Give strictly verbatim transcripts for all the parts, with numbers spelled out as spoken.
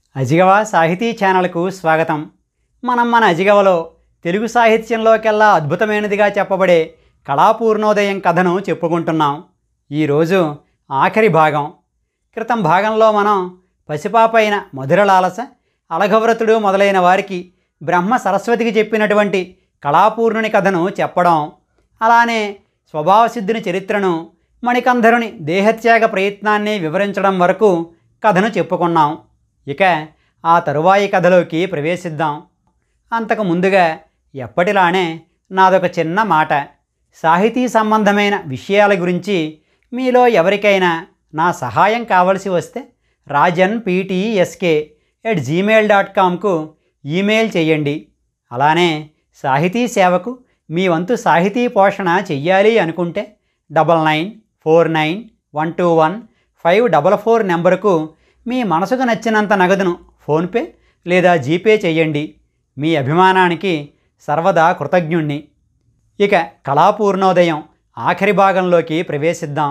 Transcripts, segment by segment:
అజిగవ సాహితీ ఛానల్కు స్వాగతం. మనం మన అజిగవలో తెలుగు సాహిత్యంలోకెల్లా అద్భుతమైనదిగా చెప్పబడే కళాపూర్ణోదయం కథను చెప్పుకుంటున్నాం. ఈరోజు ఆఖరి భాగం. క్రితం భాగంలో మనం పసిపాపైన మధురలాలస, అలఘవ్రతుడు మొదలైన వారికి బ్రహ్మ సరస్వతికి చెప్పినటువంటి కళాపూర్ణుని కథను చెప్పడం, అలానే స్వభావసిద్ధుని చరిత్రను, మణికంధరుని దేహత్యాగ ప్రయత్నాన్ని వివరించడం వరకు కథను చెప్పుకున్నాం. ఇక ఆ తరువాయి కథలోకి ప్రవేశిద్దాం. అంతకు ముందుగా ఎప్పటిలానే నాదొక చిన్న మాట. సాహితీ సంబంధమైన విషయాల గురించి మీలో ఎవరికైనా నా సహాయం కావలసి వస్తే Rajan PTSK at Gmail dot కామ్కు ఈమెయిల్ చేయండి. అలానే సాహితీ సేవకు మీ వంతు సాహితీ పోషణ చెయ్యాలి అనుకుంటే double nine four nine one two one five double four నెంబరుకు మీ మనసుకు నచ్చినంత నగదును ఫోన్పే లేదా జీపే చేయండి. మీ అభిమానానికి సర్వదా కృతజ్ఞుణ్ణి. ఇక కళాపూర్ణోదయం ఆఖరి భాగంలోకి ప్రవేశిద్దాం.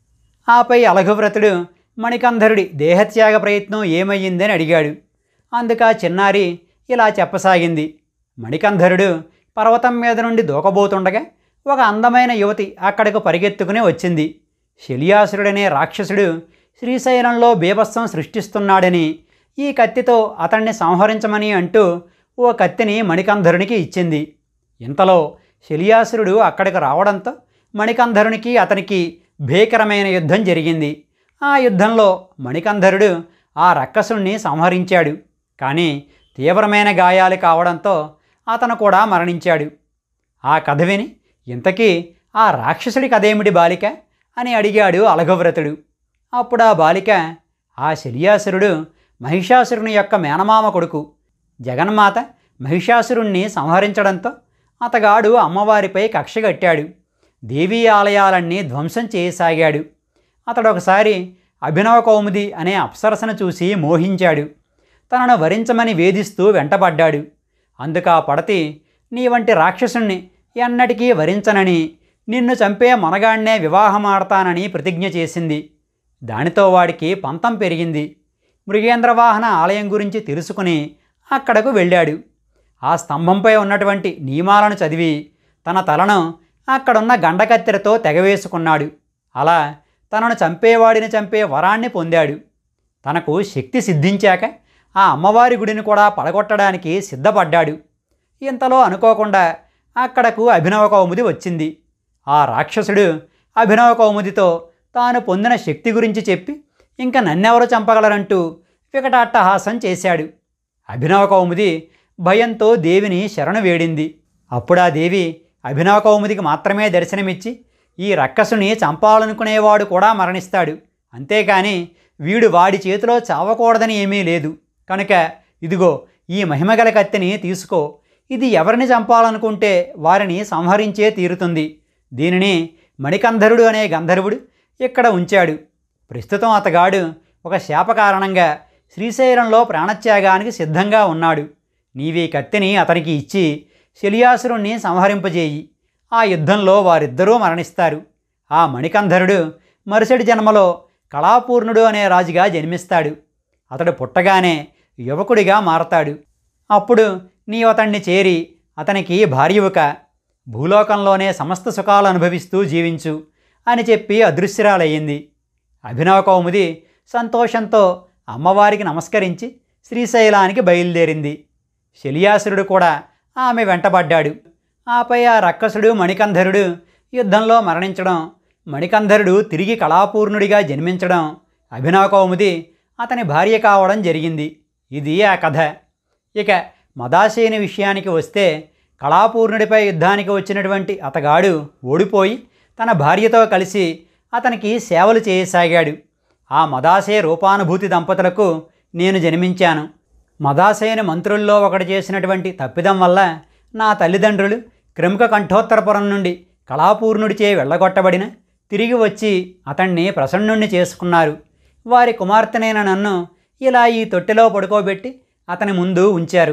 ఆపై అలఘవ్రతుడు మణికంధరుడి దేహత్యాగ ప్రయత్నం ఏమయ్యిందని అడిగాడు. అందుక చిన్నారి ఇలా చెప్పసాగింది. మణికంధరుడు పర్వతం మీద నుండి దూకబోతుండగా ఒక అందమైన యువతి అక్కడకు పరిగెత్తుకుని వచ్చింది. శల్యాసురుడనే రాక్షసుడు శ్రీశైలంలో బీభత్సం సృష్టిస్తున్నాడని, ఈ కత్తితో అతన్ని సంహరించమని అంటూ ఓ కత్తిని మణికంధరునికి ఇచ్చింది. ఇంతలో శల్యాసురుడు అక్కడికి రావడంతో మణికంధరునికి అతనికి భీకరమైన యుద్ధం జరిగింది. ఆ యుద్ధంలో మణికంధరుడు ఆ రక్కసుణ్ణి సంహరించాడు. కానీ తీవ్రమైన గాయాలు కావడంతో అతను కూడా మరణించాడు. ఆ కథ విని ఇంతకీ ఆ రాక్షసుడి కథేమిటి బాలిక అని అడిగాడు అలఘవ్రతుడు. అప్పుడు ఆ బాలిక, ఆ శల్యాసురుడు మహిషాసురుని యొక్క మేనమామ కొడుకు. జగన్మాత మహిషాసురుణ్ణి సంహరించడంతో అతగాడు అమ్మవారిపై కక్ష కట్టాడు. దేవీ ఆలయాలన్నీ ధ్వంసం చేయసాగాడు. అతడొకసారి అభినవ కౌముది అనే అప్సరసను చూసి మోహించాడు. తనను వరించమని వేధిస్తూ వెంటబడ్డాడు. అందుకా పడతి, నీ వంటి రాక్షసుణ్ణి ఎన్నటికీ వరించనని, నిన్ను చంపే మనగాణ్ణే వివాహమాడతానని ప్రతిజ్ఞ చేసింది. దానితో వాడికి పంతం పెరిగింది. మృగేంద్రవాహన ఆలయం గురించి తెలుసుకుని అక్కడకు వెళ్ళాడు. ఆ స్తంభంపై ఉన్నటువంటి నియమాలను చదివి తన తలను అక్కడున్న గండకత్తెరతో తెగవేసుకున్నాడు. అలా తనను చంపేవాడిని చంపే వరాన్ని పొందాడు. తనకు శక్తి సిద్ధించాక ఆ అమ్మవారి గుడిని కూడా పడగొట్టడానికి సిద్ధపడ్డాడు. ఇంతలో అనుకోకుండా అక్కడకు అభినవ కౌముది వచ్చింది. ఆ రాక్షసుడు అభినవ కౌముదితో తాను పొందిన శక్తి గురించి చెప్పి ఇంక నన్నెవరు చంపగలరంటూ వికటాట్టహాసం చేశాడు. అభినవ కౌముది భయంతో దేవిని శరణు వేడింది. అప్పుడా దేవి అభినవ కౌముదికి మాత్రమే దర్శనమిచ్చి, ఈ రక్కసుని చంపాలనుకునేవాడు కూడా మరణిస్తాడు, అంతేకాని వీడు వాడి చేతిలో చావకూడదని ఏమీ లేదు, కనుక ఇదిగో ఈ మహిమగల కత్తిని తీసుకో, ఇది ఎవరిని చంపాలనుకుంటే వారిని సంహరించే తీరుతుంది. దీనిని మణికంధరుడు అనే గంధర్వుడు ఇక్కడ ఉంచాడు. ప్రస్తుతం అతగాడు ఒక శాప కారణంగా శ్రీశైలంలో ప్రాణత్యాగానికి సిద్ధంగా ఉన్నాడు. నీవీ కత్తిని అతనికి ఇచ్చి శల్యాసురుణ్ణి సంహరింపజేయి. ఆ యుద్ధంలో వారిద్దరూ మరణిస్తారు. ఆ మణికంధరుడు మరుసటి జన్మలో కళాపూర్ణుడు అనే రాజుగా జన్మిస్తాడు. అతడు పుట్టగానే యువకుడిగా మారతాడు. అప్పుడు నీవు అతన్ని చేరి అతనికి భార్యవుక, భూలోకంలోనే సమస్త సుఖాలు అనుభవిస్తూ జీవించు అని చెప్పి అదృశ్యరాలయ్యింది. అభినవ కౌముది సంతోషంతో అమ్మవారికి నమస్కరించి శ్రీశైలానికి బయలుదేరింది. శల్యాసురుడు కూడా ఆమె వెంటబడ్డాడు. ఆపై ఆ రక్కసుడు మణికంధరుడు యుద్ధంలో మరణించడం, మణికంధరుడు తిరిగి కళాపూర్ణుడిగా జన్మించడం, అభినవ కౌముది అతని భార్య కావడం జరిగింది. ఇది ఆ కథ. ఇక మదాసేని విషయానికి వస్తే, కళాపూర్ణుడిపై యుద్ధానికి వచ్చినటువంటి అతగాడు ఓడిపోయి తన భార్యతో కలిసి అతనికి సేవలు చేయసాగాడు. ఆ మదాసే రూపానుభూతి దంపతులకు నేను జన్మించాను. మదాసేని మంత్రుల్లో ఒకటి చేసినటువంటి తప్పిదం వల్ల నా తల్లిదండ్రులు క్రముక కంఠోత్తరపురం నుండి కళాపూర్ణుడిచే వెళ్ళగొట్టబడిన తిరిగి వచ్చి అతన్ని ప్రసన్నుణ్ణి చేసుకున్నారు. వారి కుమార్తెనైన నన్ను ఇలా ఈ తొట్టెలో పడుకోబెట్టి అతని ముందు ఉంచారు.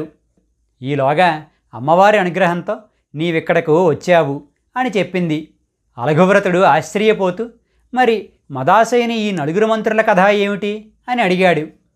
ఈలోగా అమ్మవారి అనుగ్రహంతో నీవిక్కడకు వచ్చావు అని చెప్పింది. అలఘవ్రతుడు ఆశ్చర్యపోతూ, మరి మదాసేని ఈ నలుగురు మంత్రుల కథ ఏమిటి అని అడిగాడు.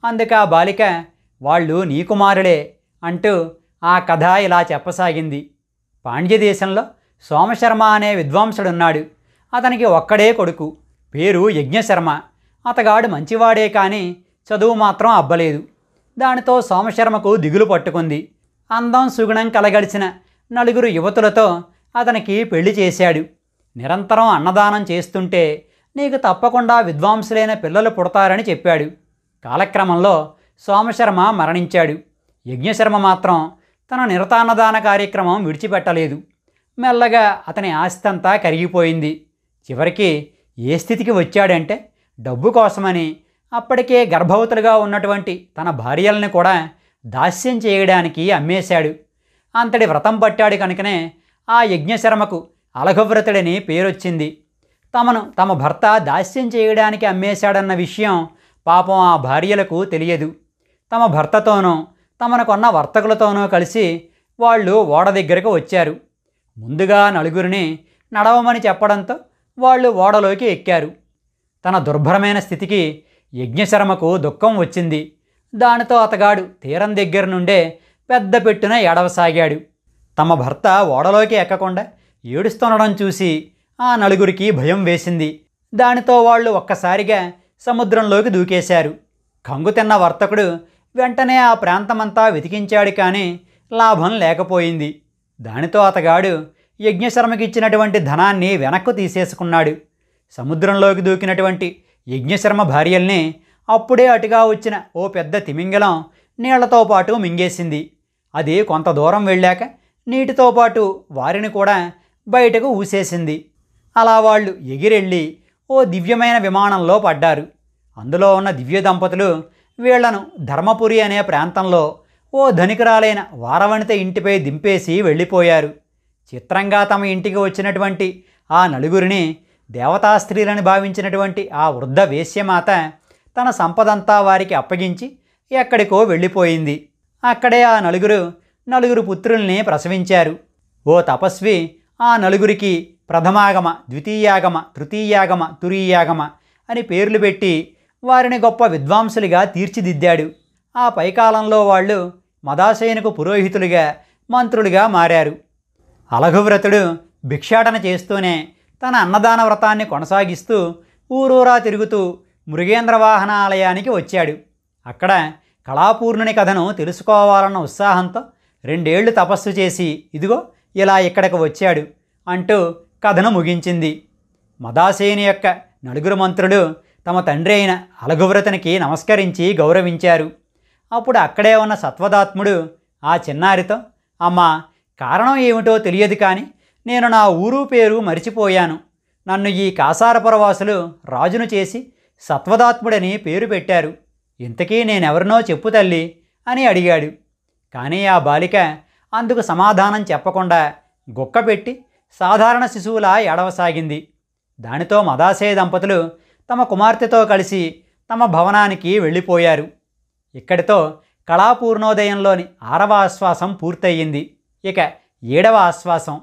అందుకు ఆ బాలిక వాళ్ళు నీ కుమారులే అంటూ ఆ కథ ఇలా చెప్పసాగింది. పాండ్యదేశంలో సోమశర్మ అనే విద్వాంసుడున్నాడు. అతనికి ఒక్కడే కొడుకు, పేరు యజ్ఞశర్మ. అతగాడు మంచివాడే కానీ చదువు మాత్రం అబ్బలేదు. దానితో సోమశర్మకు దిగులు పట్టుకుంది. అందం సుగుణం కలగలిసిన నలుగురు యువతులతో అతనికి పెళ్లి చేశాడు. నిరంతరం అన్నదానం చేస్తుంటే నీకు తప్పకుండా విద్వాంసులైన పిల్లలు పుడతారని చెప్పాడు. కాలక్రమంలో సోమశర్మ మరణించాడు. యజ్ఞశర్మ మాత్రం తన నిరతాన్నదాన కార్యక్రమం విడిచిపెట్టలేదు. మెల్లగా అతని ఆస్తి అంతా కరిగిపోయింది. చివరికి ఏ స్థితికి వచ్చాడంటే డబ్బు కోసమని అప్పటికే గర్భవతులుగా ఉన్నటువంటి తన భార్యల్ని కూడా దాస్యం చేయడానికి అమ్మేశాడు. అంతటి వ్రతం పట్టాడు కనుకనే ఆ యజ్ఞశర్మకు అలఘవ్రతుడని పేరొచ్చింది. తమను తమ భర్త దాస్యం చేయడానికి అమ్మేశాడన్న విషయం పాపం ఆ భార్యలకు తెలియదు. తమ భర్తతోనూ తమను కొన్న వర్తకులతోనూ కలిసి వాళ్ళు ఓడ దగ్గరకు వచ్చారు. ముందుగా నలుగురిని నడవమని చెప్పడంతో వాళ్ళు ఓడలోకి ఎక్కారు. తన దుర్భరమైన స్థితికి యజ్ఞశర్మకు దుఃఖం వచ్చింది. దానితో అతగాడు తీరం దగ్గర నుండే పెద్ద పెట్టున ఏడవసాగాడు. తమ భర్త ఓడలోకి ఎక్కకుండా ఏడుస్తుండడం చూసి ఆ నలుగురికి భయం వేసింది. దానితో వాళ్ళు ఒక్కసారిగా సముద్రంలోకి దూకేశారు. కంగుతిన్న వర్తకుడు వెంటనే ఆ ప్రాంతమంతా వెతికించాడు కానీ లాభం లేకపోయింది. దానితో అతగాడు యజ్ఞశర్మకిచ్చినటువంటి ధనాన్ని వెనక్కు తీసేసుకున్నాడు. సముద్రంలోకి దూకినటువంటి యజ్ఞశర్మ భార్యల్ని అప్పుడే అటుగా వచ్చిన ఓ పెద్ద తిమింగలం నీళ్లతో పాటు మింగేసింది. అది కొంత దూరం వెళ్ళాక నీటితో పాటు వారిని కూడా బయటకు ఊసేసింది. అలా వాళ్ళు ఎగిరెళ్ళి ఓ దివ్యమైన విమానంలో పడ్డారు. అందులో ఉన్న దివ్య దంపతులు వీళ్లను ధర్మపురి అనే ప్రాంతంలో ఓ ధనికురాలైన వారవనిత ఇంటిపై దింపేసి వెళ్ళిపోయారు. చిత్రంగా తమ ఇంటికి వచ్చినటువంటి ఆ నలుగురిని దేవతా స్త్రీలని భావించినటువంటి ఆ వృద్ధ వేశ్యమాత తన సంపదంతా వారికి అప్పగించి ఎక్కడికో వెళ్ళిపోయింది. అక్కడే ఆ నలుగురు నలుగురు పుత్రుల్ని ప్రసవించారు. ఓ తపస్వి ఆ నలుగురికి ప్రథమాగమ, ద్వితీయాగమ, తృతీయాగమ, తురీయాగమ అని పేర్లు పెట్టి వారిని గొప్ప విద్వాంసులుగా తీర్చిదిద్దాడు. ఆ పైకాలంలో వాళ్ళు మదాశయనకు పురోహితులుగా, మంత్రులుగా మారారు. అలఘవ్రతుడు భిక్షాటన చేస్తూనే తన అన్నదాన వ్రతాన్ని కొనసాగిస్తూ ఊరూరా తిరుగుతూ మృగేంద్ర వాహన ఆలయానికి వచ్చాడు. అక్కడ కళాపూర్ణుని కథను తెలుసుకోవాలన్న ఉత్సాహంతో రెండేళ్లు తపస్సు చేసి ఇదిగో ఇలా ఇక్కడికి వచ్చాడు అంటూ కథను ముగించింది. మదాసేని యొక్క నలుగురు మంత్రులు తమ తండ్రి అయిన అలఘవ్రతునికి నమస్కరించి గౌరవించారు. అప్పుడు అక్కడే ఉన్న సత్వదాత్ముడు ఆ చిన్నారితో, అమ్మా, కారణం ఏమిటో తెలియదు కానీ నేను నా ఊరు పేరు మరిచిపోయాను. నన్ను ఈ కాసారపురవాసులు రాజును చేసి సత్వదాత్ముడని పేరు పెట్టారు. ఇంతకీ నేనెవరినో చెప్పు తల్లి అని అడిగాడు. కానీ ఆ బాలిక అందుకు సమాధానం చెప్పకుండా గుక్కపెట్టి సాధారణ శిశువులా ఏడవసాగింది. దానితో మదాశయ దంపతులు తమ కుమార్తెతో కలిసి తమ భవనానికి వెళ్ళిపోయారు. ఇక్కడితో కళాపూర్ణోదయంలోని ఆరవ ఆశ్వాసం పూర్తయింది. ఇక ఏడవ ఆశ్వాసం.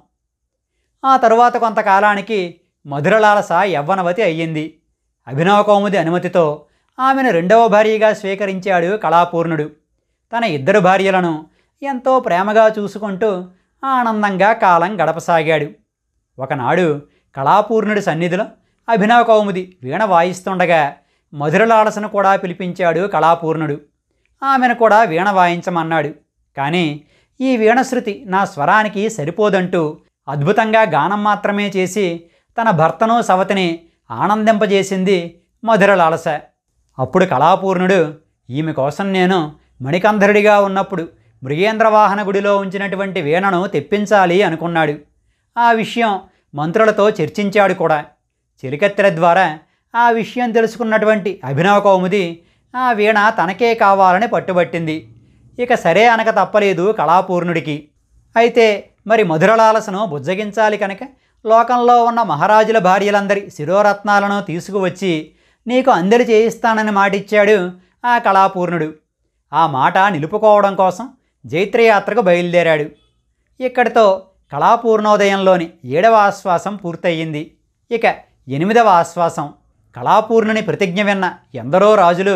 ఆ తరువాత కొంతకాలానికి మధురలాలస యవ్వనవతి అయ్యింది. అభినవకౌముది అనుమతితో ఆమెను రెండవ భార్యగా స్వీకరించాడు కళాపూర్ణుడు. తన ఇద్దరు భార్యలను ఎంతో ప్రేమగా చూసుకుంటూ ఆనందంగా కాలం గడపసాగాడు. ఒకనాడు కళాపూర్ణుడి సన్నిధిలో అభినవకౌముది వీణ వాయిస్తుండగా మధురలాలసను కూడా పిలిపించాడు కళాపూర్ణుడు. ఆమెను కూడా వీణ వాయించమన్నాడు. కానీ ఈ వీణశృతి నా స్వరానికి సరిపోదంటూ అద్భుతంగా గానం మాత్రమే చేసి తన భర్తను సవతిని ఆనందింపజేసింది మధురలాలస. అప్పుడు కళాపూర్ణుడు, ఈమె కోసం నేను మణికంధరుడిగా ఉన్నప్పుడు మృగేంద్రవాహన గుడిలో ఉంచినటువంటి వీణను తెప్పించాలి అనుకున్నాడు. ఆ విషయం మంత్రులతో చర్చించాడు కూడా. చెలికత్తెల ద్వారా ఆ విషయం తెలుసుకున్నటువంటి అభినవకౌముది ఆ వీణ తనకే కావాలని పట్టుబట్టింది. ఇక సరే అనక తప్పలేదు కళాపూర్ణుడికి. అయితే మరి మధురలాలసను బుజ్జగించాలి కనుక లోకంలో ఉన్న మహారాజుల భార్యలందరి శిరోరత్నాలను తీసుకువచ్చి నీకు అందరి చేయిస్తానని మాటిచ్చాడు ఆ కళాపూర్ణుడు. ఆ మాట నిలుపుకోవడం కోసం జైత్రయాత్రకు బయలుదేరాడు. ఇక్కడితో కళాపూర్ణోదయంలోని ఏడవ ఆశ్వాసం పూర్తయింది. ఇక ఎనిమిదవ ఆశ్వాసం. కళాపూర్ణుని ప్రతిజ్ఞ విన్న ఎందరో రాజులు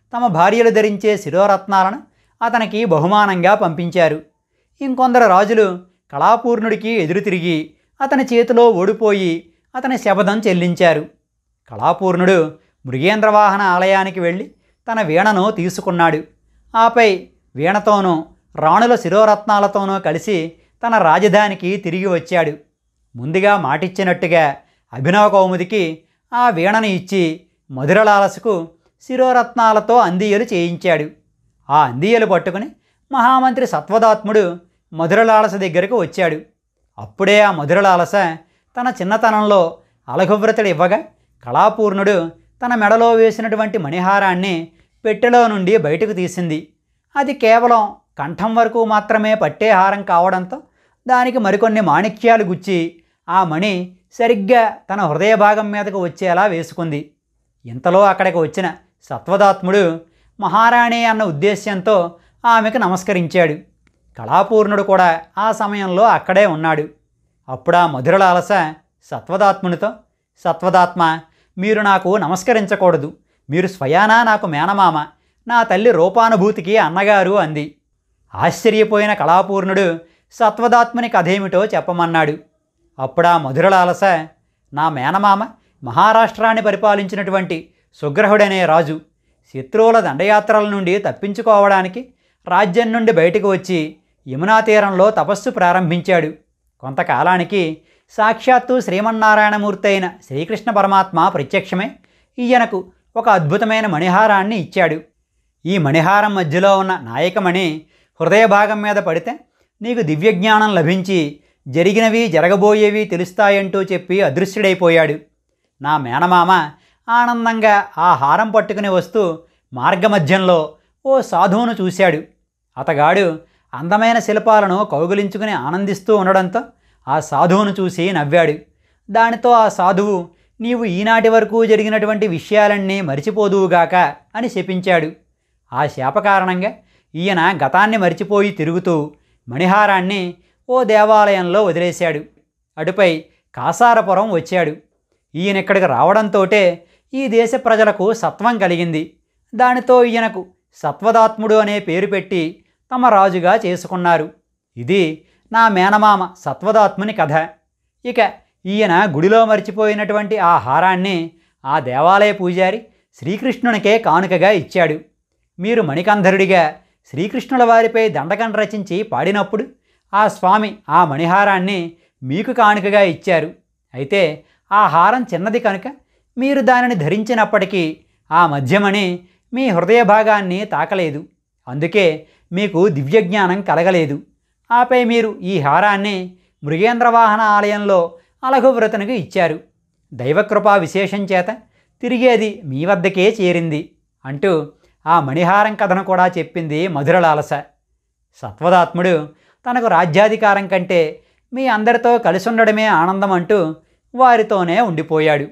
తమ భార్యలు ధరించే శిరోరత్నాలను అతనికి బహుమానంగా పంపించారు. ఇంకొందరు రాజులు కళాపూర్ణుడికి ఎదురు తిరిగి అతని చేతిలో ఓడిపోయి అతని శపథం చెల్లించారు. కళాపూర్ణుడు మృగేంద్రవాహన ఆలయానికి వెళ్ళి తన వీణను తీసుకున్నాడు. ఆపై వీణతోనూ రాణుల శిరోరత్నాలతోనూ కలిసి తన రాజధానికి తిరిగి వచ్చాడు. ముందుగా మాటిచ్చినట్టుగా అభినవ కౌముదికి ఆ వీణను ఇచ్చి మధురలాలసకు శిరోరత్నాలతో అందియలు చేయించాడు. ఆ అందియలు పట్టుకుని మహామంత్రి సత్వదాత్ముడు మధురలాలస దగ్గరకు వచ్చాడు. అప్పుడే ఆ మధురలాలస తన చిన్నతనంలో అలఘవ్రతుడు ఇవ్వగా కళాపూర్ణుడు తన మెడలో వేసినటువంటి మణిహారాన్ని పెట్టెలో నుండి బయటకు తీసింది. అది కేవలం కంఠం వరకు మాత్రమే పట్టే హారం కావడంతో దానికి మరికొన్ని మాణిక్యాలు గుచ్చి ఆ మణి సరిగ్గా తన హృదయ భాగం మీదకు వచ్చేలా వేసుకుంది. ఇంతలో అక్కడికి వచ్చిన సత్వదాత్ముడు మహారాణి అన్న ఉద్దేశ్యంతో ఆమెకు నమస్కరించాడు. కళాపూర్ణుడు కూడా ఆ సమయంలో అక్కడే ఉన్నాడు. అప్పుడు ఆ మధురలాలస సత్వదాత్మునితో, సత్వదాత్మ, మీరు నాకు నమస్కరించకూడదు. మీరు స్వయానా నాకు మేనమామ, నా తల్లి రూపానుభూతికి అన్నగారు అంది. ఆశ్చర్యపోయిన కళాపూర్ణుడు సత్వదాత్ముని కథేమిటో చెప్పమన్నాడు. అప్పుడా మధురలాలస, నా మేనమామ మహారాష్ట్రాన్ని పరిపాలించినటువంటి సుగ్రహుడనే రాజు శత్రువుల దండయాత్రల నుండి తప్పించుకోవడానికి రాజ్యం నుండి బయటకు వచ్చి యమునా తీరంలో తపస్సు ప్రారంభించాడు. కొంతకాలానికి సాక్షాత్తు శ్రీమన్నారాయణమూర్తి అయిన శ్రీకృష్ణ పరమాత్మ ప్రత్యక్షమై ఈయనకు ఒక అద్భుతమైన మణిహారాన్ని ఇచ్చాడు. ఈ మణిహారం మధ్యలో ఉన్న నాయకమణి హృదయ భాగం మీద పడితే నీకు దివ్యజ్ఞానం లభించి జరిగినవి జరగబోయేవి తెలుస్తాయంటూ చెప్పి అదృశ్యుడైపోయాడు. నా మేనమామ ఆనందంగా ఆ హారం పట్టుకుని వస్తూ మార్గమధ్యంలో ఓ సాధువును చూశాడు. అతగాడు అందమైన శిల్పాలను కౌగిలించుకుని ఆనందిస్తూ ఉండడంతో ఆ సాధువును చూసి నవ్వాడు. దానితో ఆ సాధువు, నీవు ఈనాటి వరకు జరిగినటువంటి విషయాలన్నీ మరిచిపోదువుగాక అని శపించాడు. ఆ శాప కారణంగా ఈయన గతాన్ని మరిచిపోయి తిరుగుతూ మణిహారాన్ని ఓ దేవాలయంలో వదిలేశాడు. అటుపై కాసారపురం వచ్చాడు. ఈయన ఇక్కడికి రావడంతోటే ఈ దేశ ప్రజలకు సత్వం కలిగింది. దానితో ఈయనకు సత్వదాత్ముడు అనే పేరు పెట్టి తమ రాజుగా చేసుకున్నారు. ఇది నా మేనమామ సత్వదాత్ముని కథ. ఇక ఈయన గుడిలో మర్చిపోయినటువంటి ఆ హారాన్ని ఆ దేవాలయ పూజారి శ్రీకృష్ణునికే కానుకగా ఇచ్చాడు. మీరు మణికంధరుడిగా శ్రీకృష్ణుల వారిపై దండకం రచించి పాడినప్పుడు ఆ స్వామి ఆ మణిహారాన్ని మీకు కానుకగా ఇచ్చారు. అయితే ఆ హారం చిన్నది కనుక మీరు దానిని ధరించినప్పటికీ ఆ మధ్యమణి మీ హృదయ భాగాన్ని తాకలేదు. అందుకే మీకు దివ్యజ్ఞానం కలగలేదు. ఆపై మీరు ఈ హారాన్ని మృగేంద్రవాహన ఆలయంలో అలఘవ్రతునికి ఇచ్చారు. దైవకృపా విశేషం చేత తిరిగి అది మీ వద్దకే చేరింది అంటూ ఆ మణిహారం కథను కూడా చెప్పింది మధురలాలస. సత్వదాత్ముడు తనకు రాజ్యాధికారం కంటే మీ అందరితో కలిసి ఉండడమే ఆనందం అంటూ వారితోనే ఉండిపోయాడు.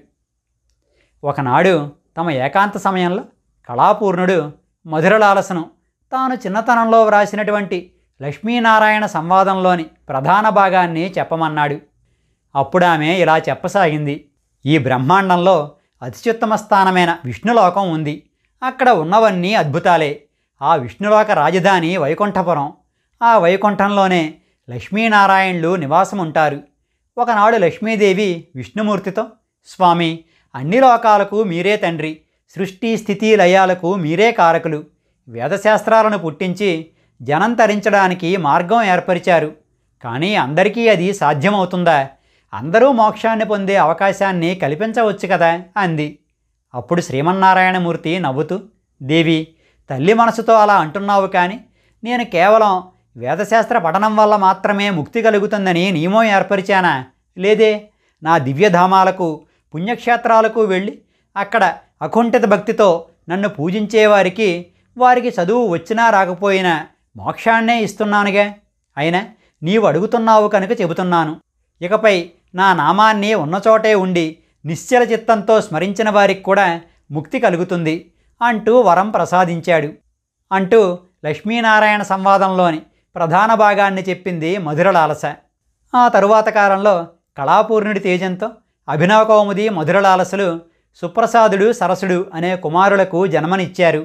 ఒకనాడు తమ ఏకాంత సమయంలో కళాపూర్ణుడు మధురలాలసను తాను చిన్నతనంలో వ్రాసినటువంటి లక్ష్మీనారాయణ సంవాదంలోని ప్రధాన భాగాన్ని చెప్పమన్నాడు. అప్పుడు ఆమె ఇలా చెప్పసాగింది. ఈ బ్రహ్మాండంలో అత్యుత్తమ స్థానమైన విష్ణులోకం ఉంది. అక్కడ ఉన్నవన్నీ అద్భుతాలే. ఆ విష్ణులోక రాజధాని వైకుంఠపురం. ఆ వైకుంఠంలోనే లక్ష్మీనారాయణులు నివాసం ఉంటారు. ఒకనాడు లక్ష్మీదేవి విష్ణుమూర్తితో, స్వామి, అన్ని లోకాలకు మీరే తండ్రి, సృష్టి స్థితి లయాలకు మీరే కారకులు. వేదశాస్త్రాలను పుట్టించి జనం తరించడానికి మార్గం ఏర్పరిచారు. కానీ అందరికీ అది సాధ్యమవుతుందా? అందరూ మోక్షాన్ని పొందే అవకాశాన్ని కల్పించవచ్చు కదా అంది. అప్పుడు శ్రీమన్నారాయణమూర్తి నవ్వుతూ, దేవి, తల్లి మనసుతో అలా అంటున్నావు, కానీ నేను కేవలం వేదశాస్త్ర పఠనం వల్ల మాత్రమే ముక్తి కలుగుతుందని నియమం ఏర్పరిచానా? లేదే. నా దివ్యధామాలకు పుణ్యక్షేత్రాలకు వెళ్ళి అక్కడ అకుంఠిత భక్తితో నన్ను పూజించేవారికి వారికి చదువు వచ్చినా రాకపోయినా మోక్షాన్నే ఇస్తున్నానుగా. అయినా నీవు అడుగుతున్నావు కనుక చెబుతున్నాను. ఇకపై నా నామాన్ని ఉన్నచోటే ఉండి నిశ్చల చిత్తంతో స్మరించిన వారికి కూడా ముక్తి కలుగుతుంది అంటూ వరం ప్రసాదించాడు అంటూ లక్ష్మీనారాయణ సంవాదంలోని ప్రధాన భాగాన్ని చెప్పింది మధురలాలస. ఆ తరువాత కాలంలో కళాపూర్ణుడి తేజంతో అభినవ కౌముది మధురలాలసలు సుప్రసాదుడు సరసుడు అనే కుమారులకు జన్మనిచ్చారు.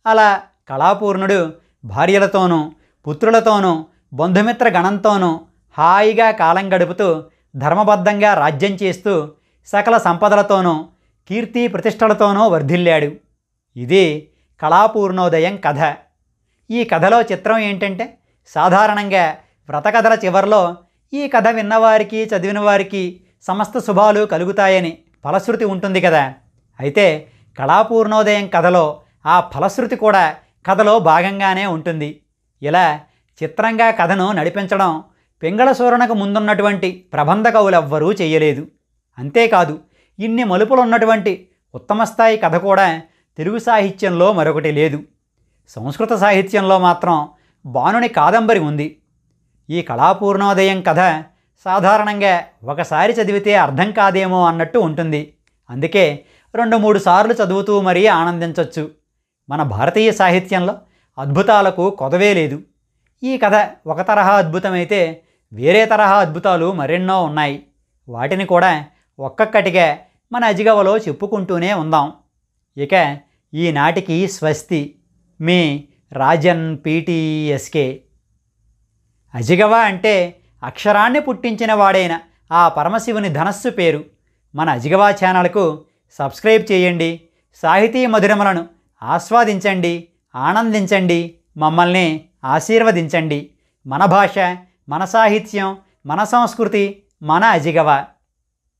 అలా కళాపూర్ణుడు భార్యలతోనూ పుత్రులతోనూ బంధుమిత్ర గణంతోనూ హాయిగా కాలం గడుపుతూ ధర్మబద్ధంగా రాజ్యం చేస్తూ సకల సంపదలతోనూ కీర్తి ప్రతిష్టలతోనూ వర్ధిల్లాడు. ఇది కళాపూర్ణోదయం కథ. ఈ కథలో చిత్రం ఏంటంటే, సాధారణంగా వ్రతకథల చివరిలో ఈ కథ విన్నవారికి చదివిన వారికి సమస్త శుభాలు కలుగుతాయని ఫలశ్రుతి ఉంటుంది కదా. అయితే కళాపూర్ణోదయం కథలో ఆ ఫలశ్రుతి కూడా కథలో భాగంగానే ఉంటుంది. ఇలా చిత్రంగా కథను నడిపించడం పింగళ సూరణకు ముందున్నటువంటి ప్రబంధ కవులెవ్వరూ చేయలేదు. అంతేకాదు, ఇన్ని మలుపులున్నటువంటి ఉత్తమస్థాయి కథ కూడా తెలుగు సాహిత్యంలో మరొకటి లేదు. సంస్కృత సాహిత్యంలో మాత్రం బాణుని కాదంబరి ఉంది. ఈ కళాపూర్ణోదయం కథ సాధారణంగా ఒకసారి చదివితే అర్థం కాదేమో అన్నట్టు ఉంటుంది. అందుకే రెండు మూడు సార్లు చదువుతూ మరీ ఆనందించవచ్చు. మన భారతీయ సాహిత్యంలో అద్భుతాలకు కొదవే లేదు. ఈ కథ ఒక తరహా అద్భుతమైతే వేరే తరహా అద్భుతాలు మరెన్నో ఉన్నాయి. వాటిని కూడా ఒక్కొక్కటిగా మన అజిగవలో చెప్పుకుంటూనే ఉందాం. ఇక ఈనాటికి స్వస్తి. మీ రాజన్ పీటీఎస్కే. అజిగవ అంటే అక్షరాన్ని పుట్టించిన వాడైన ఆ పరమశివుని ధనస్సు పేరు. మన అజిగవ ఛానల్కు సబ్స్క్రైబ్ చేయండి. సాహితీ మధురములను ఆస్వాదించండి, ఆనందించండి, మమ్మల్ని ఆశీర్వదించండి. మన భాష, మన సాహిత్యం, మన సంస్కృతి, మన అజిగవ.